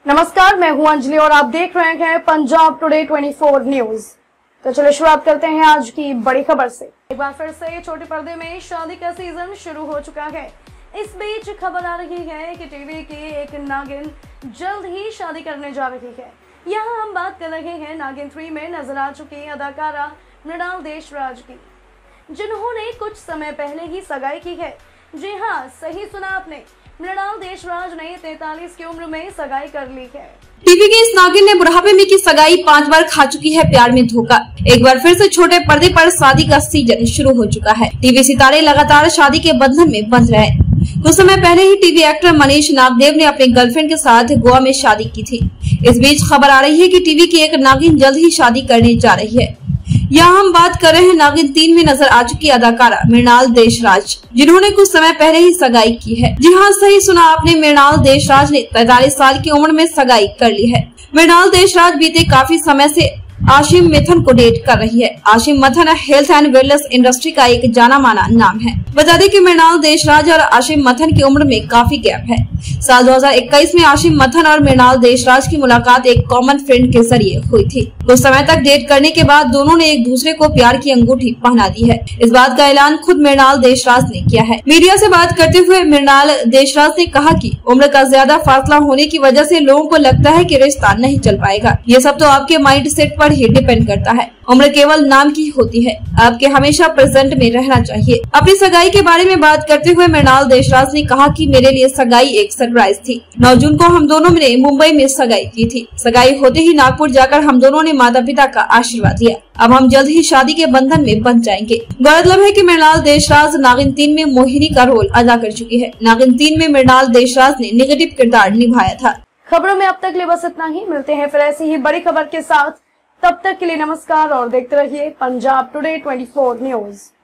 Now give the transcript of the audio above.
नमस्कार, मैं हूं अंजलि और आप देख रहे हैं पंजाब टुडे 24 न्यूज। तो चलिए शुरुआत करते हैं आज की बड़ी खबर से। एक बार फिर से छोटे पर्दे में शादी का सीजन शुरू हो चुका है। इस बीच खबर आ रही है कि टीवी की एक नागिन जल्द ही शादी करने जा रही है। यहाँ हम बात कर रहे हैं नागिन 3 में नजर आ चुकी अदाकारा मृणाल देशराज की, जिन्होंने कुछ समय पहले ही सगाई की है। जी हाँ, सही सुना आपने, मृणाल देशराज ने 43 की उम्र में सगाई कर ली है। टीवी के इस नागिन ने बुढ़ापे में की सगाई 5 बार खा चुकी है प्यार में धोखा। एक बार फिर से छोटे पर्दे पर शादी का सीजन शुरू हो चुका है। टीवी सितारे लगातार शादी के बंधन में बंध रहे। कुछ समय पहले ही टीवी एक्टर मनीष नागदेव ने अपने गर्लफ्रेंड के साथ गोवा में शादी की थी। इस बीच खबर आ रही है कि टीवी की एक नागिन जल्द ही शादी करने जा रही है। यहाँ हम बात कर रहे हैं नागिन 3 में नजर आ चुकी अदाकारा मृणाल देशराज, जिन्होंने कुछ समय पहले ही सगाई की है। जी हाँ, सही सुना आपने, मृणाल देशराज ने 43 साल की उम्र में सगाई कर ली है। मृणाल देशराज बीते काफी समय से आशिम मिथन को डेट कर रही है। Ashim Mithan health and wellness industry का एक जाना माना नाम है। बता दें कि मृणाल देशराज और आशिम मिथन की उम्र में काफी गैप है। साल 2021 में आशिम मिथन और मृणाल देशराज की मुलाकात एक कॉमन फ्रेंड के जरिए हुई थी। कुछ समय तक डेट करने के बाद दोनों ने एक दूसरे को प्यार की अंगूठी पहना दी है। इस बात का ऐलान खुद मृणाल देशराज ने किया है। मीडिया से बात करते हुए मृणाल देशराज ने कहा कि उम्र का ज्यादा फासला होने की वजह से लोगों को लगता है कि रिश्ता नहीं चल पाएगा। ये सब तो आपके माइंड सेट पर ही डिपेंड करता है। उम्र केवल नाम की होती है, आपके हमेशा प्रेजेंट में रहना चाहिए। अपनी सगाई के बारे में बात करते हुए मृणाल देशराज ने कहा कि मेरे लिए सगाई एक सरप्राइज थी। 9 जून को हम दोनों ने मुंबई में सगाई की थी। सगाई होते ही नागपुर जाकर हम दोनों ने माता पिता का आशीर्वाद लिया। अब हम जल्द ही शादी के बंधन में बंध जाएंगे। गौरतलब है कि मृणाल देशराज नागिन 3 में मोहिनी का रोल अदा कर चुकी है। नागिन 3 में मृणाल देशराज ने नेगेटिव किरदार निभाया था। खबरों में अब तक लिए बस इतना ही। मिलते हैं फिर ऐसी ही बड़ी खबर के साथ। तब तक के लिए नमस्कार और देखते रहिए पंजाब टुडे 24 न्यूज।